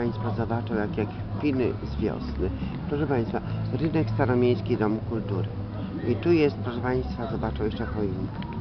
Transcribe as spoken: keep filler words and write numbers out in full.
Państwa, zobaczą jak, jak Finy z wiosny. Proszę Państwa, rynek staromiejski Domu Kultury. I tu jest, proszę Państwa, zobaczą jeszcze choinkę.